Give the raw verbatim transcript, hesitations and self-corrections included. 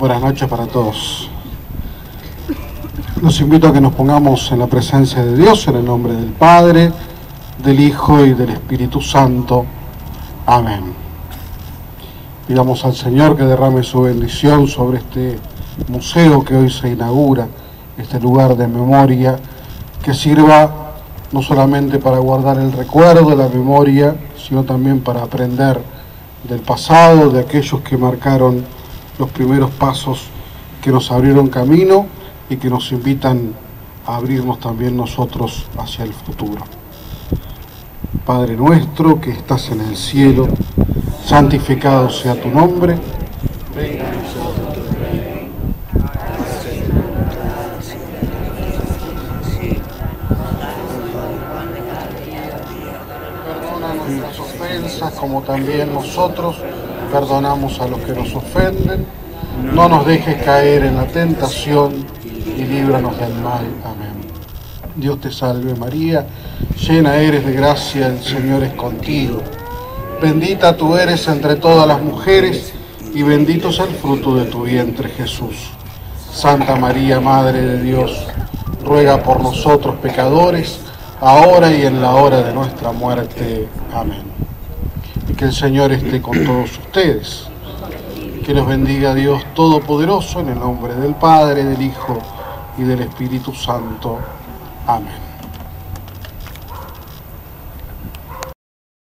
Buenas noches para todos. Los invito a que nos pongamos en la presencia de Dios, en el nombre del Padre, del Hijo y del Espíritu Santo. Amén. Pidamos al Señor que derrame su bendición sobre este museo que hoy se inaugura, este lugar de memoria, que sirva no solamente para guardar el recuerdo, la memoria, sino también para aprender del pasado, de aquellos que marcaron los primeros pasos, que nos abrieron camino y que nos invitan a abrirnos también nosotros hacia el futuro. Padre nuestro que estás en el cielo, santificado sea tu nombre. Venga a nosotros tu reino. Hágase tu voluntad, así en la tierra. Perdona nuestras ofensas, como también nosotros perdonamos a los que nos ofenden. No nos dejes caer en la tentación y líbranos del mal. Amén. Dios te salve María, llena eres de gracia, el Señor es contigo. Bendita tú eres entre todas las mujeres y bendito es el fruto de tu vientre, Jesús. Santa María, Madre de Dios, ruega por nosotros pecadores, ahora y en la hora de nuestra muerte. Amén. Y que el Señor esté con todos ustedes. Que los bendiga Dios Todopoderoso, en el nombre del Padre, del Hijo y del Espíritu Santo. Amén.